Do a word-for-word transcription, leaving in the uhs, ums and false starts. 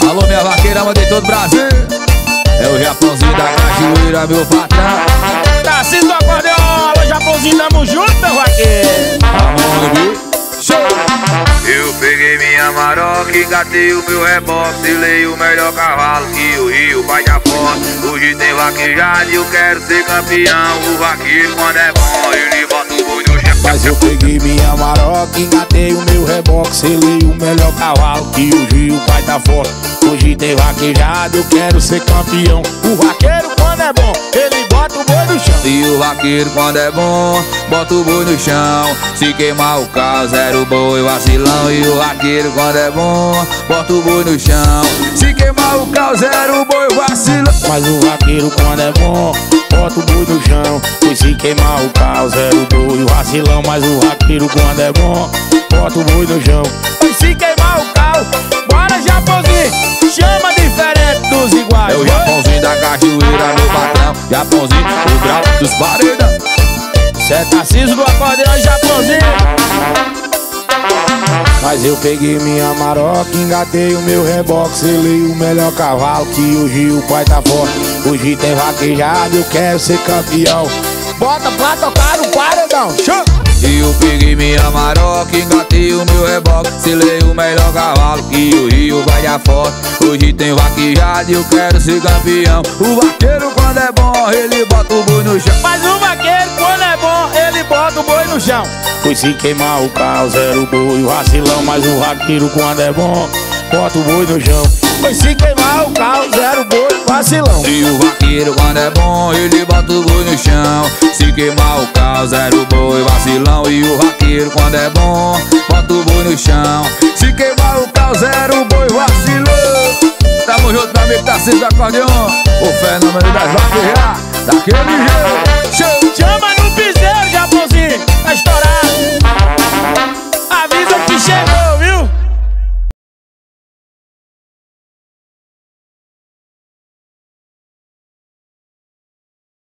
Alô, minha vaqueira, mandei todo o Brasil. É o Japãozinho da cachoeira, meu patrão. Tarcísio do acordeão, alô, Japãozinho, tamo junto, meu vaqueiro. Vamos, show! Eu peguei minha maroca, engatei o meu reboque, selei o melhor cavalo que o Rio vai de foto. Hoje tem vaquejada e eu quero ser campeão. O vaqueiro quando é bom, ele bota o boi no chão. Mas eu peguei minha maroca, engatei o meu reboque, selei o melhor cavalo que o Rio vai dar forte. Hoje tem vaquejada, eu quero ser campeão. O vaqueiro quando é bom, ele bota o boi no chão. E o vaqueiro quando é bom, bota o boi no chão. Se queimar o carro, zero boi, vacilão. E o vaqueiro quando é bom, bota o boi no chão. Se queimar o carro, zero boi, vacilão. Mas o vaqueiro quando é bom, bota o boi no chão. Pois se queimar o carro, zero boi, vacilão. Mas o vaqueiro quando é bom, bota o boi no chão. Pois se queimar o carro, bora, Japãozinho, chama diferente dos iguais. É o Japãozinho da cachoeira, meu patrão. Japãozinho, o grau dos paredão. Cê é Tarcísio do acordeão, Japãozinho. Mas eu peguei minha maroca, engatei o meu reboque, selei o melhor cavalo que hoje o pai tá forte. Hoje tem vaquejada, eu quero ser campeão. Bota pra tocar no paredão, show! E eu peguei minha maroca, engatei o meu reboque, selei o melhor cavalo que o Rio vai de foto. Hoje tem vaquejada e eu quero ser campeão. O vaqueiro quando é bom, ele bota o boi no chão. Mas o vaqueiro quando é bom, ele bota o boi no chão. Pois se queimar o carro, zero boi, vacilão. Mas o vaqueiro quando é bom, bota o boi no chão. Pois se queimar o carro, zero boi, vacilão. E o vaqueiro quando é bom, ele bota o boi no chão. Se queimar o carro, zero boi, vacilão. E o vaqueiro quando é bom, bota o boi no chão. Se queimar o carro, zero boi, vacilão. Tamo junto, meu amigo Tarcísio do acordeão, o fenômeno das vaquejas, daquele jeito.